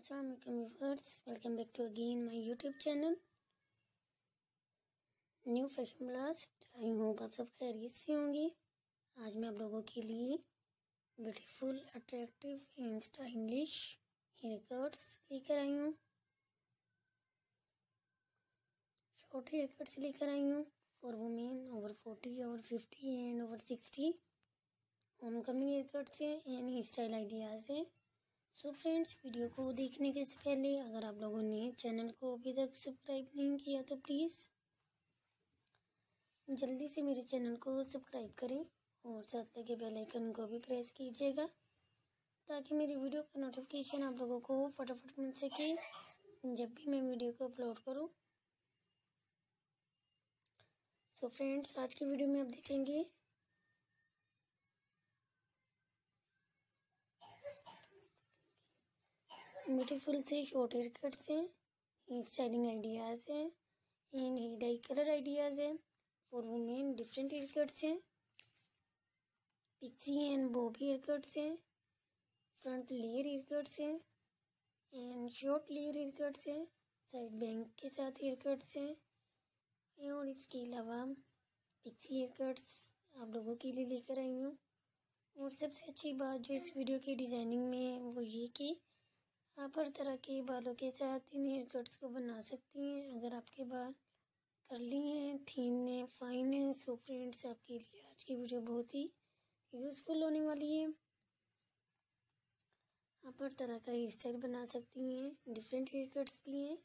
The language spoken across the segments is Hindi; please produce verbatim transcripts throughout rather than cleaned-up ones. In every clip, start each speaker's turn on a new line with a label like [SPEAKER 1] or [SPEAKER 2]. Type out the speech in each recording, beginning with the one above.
[SPEAKER 1] अस्सलाम वालेकुम viewers, welcome back to again my YouTube channel new fashion blast. I hope आप सब खैरियत से होंगे। आज मैं आप लोगों के लिए beautiful attractive and stylish hair cuts लेकर आई हूँ। शॉर्ट हेयर कट्स लेकर आई हूँ for women over forty, over fifty and over sixty. Home coming hair cuts हैं एंड हेयर स्टाइल आइडियाज़ हैं। सो फ्रेंड्स, वीडियो को देखने के से पहले अगर आप लोगों ने चैनल को अभी तक सब्सक्राइब नहीं किया तो प्लीज़ जल्दी से मेरे चैनल को सब्सक्राइब करें और साथ लगे बेल आइकन को भी प्रेस कीजिएगा ताकि मेरी वीडियो का नोटिफिकेशन आप लोगों को फटाफट मिल सके जब भी मैं वीडियो को अपलोड करूं। सो फ्रेंड्स, आज की वीडियो में आप देखेंगे ब्यूटीफुल से शॉर्ट हेयर कट्स हैं, हेयर स्टाइलिंग आइडियाज़ हैं and hair dye colour ideas हैं for women. Different hair cuts हैं, pixie and bob hair cuts हैं, फ्रंट लेयर हेयर कट्स हैं and short layer hair cuts हैं, साइड बैंक के साथ हेयर कट्स हैं और इसके अलावा पिक्सी हेयर कट्स आप लोगों के लिए लेकर आई हूँ। और सबसे अच्छी बात जो इस वीडियो की डिज़ाइनिंग में है वो ये कि आप हर तरह के बालों के साथ इन हेयर कट्स को बना सकती हैं। अगर आपके बाल कर्ली हैं, थीन हैं, फाइन हैं, सो फ्रेंड्स आपके लिए आज की वीडियो बहुत ही यूज़फुल होने वाली है। आप हर तरह का हेयर स्टाइल बना सकती हैं, डिफरेंट हेयर कट्स भी हैं।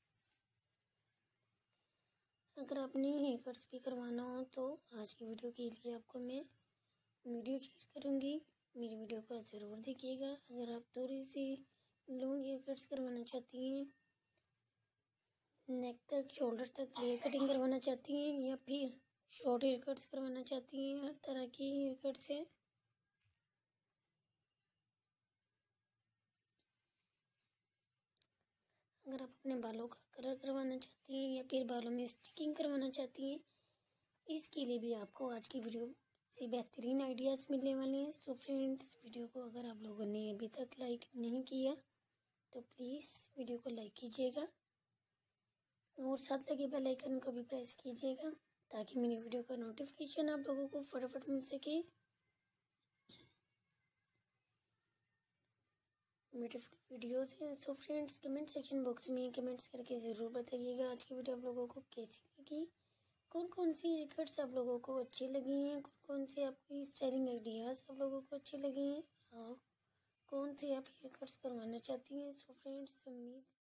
[SPEAKER 1] अगर आपने हेयर कट्स भी करवाना हो तो आज की वीडियो के लिए आपको मैं वीडियो शेयर करूँगी, मेरी वीडियो को ज़रूर देखिएगा। अगर आप थोड़ी सी लॉन्ग हेयर कट्स करवाना चाहती हैं, नेक तक शोल्डर तक हेयर कटिंग करवाना चाहती हैं या फिर शॉर्ट हेयर कट्स करवाना चाहती हैं, हर तरह की हेयर कट्स हैं। अगर आप अपने बालों का कलर करवाना चाहती हैं या फिर बालों में स्टिकिंग करवाना चाहती हैं, इसके लिए भी आपको आज की वीडियो से बेहतरीन आइडियाज़ मिलने वाले हैं। सो फ्रेंड्स, वीडियो को अगर आप लोगों ने अभी तक लाइक नहीं किया तो प्लीज़ वीडियो को लाइक कीजिएगा और साथ लगे बेल आइकन को भी प्रेस कीजिएगा ताकि मेरी वीडियो का नोटिफिकेशन आप लोगों को फटाफट मिल सके। ब्यूटीफुल वीडियोज़ हैं। So friends, comment section box में कमेंट्स करके ज़रूर बताइएगा आज की वीडियो आप लोगों को कैसी लगी, कौन कौन सी हेयर कट्स आप लोगों को अच्छी लगी हैं, कौन कौन से आपकी स्टाइलिंग आइडियाज़ आप लोगों को अच्छे लगे हैं और कौन से आप हेयर कट्स करवाना चाहती हैं। सो फ्रेंड्स, उम्मीद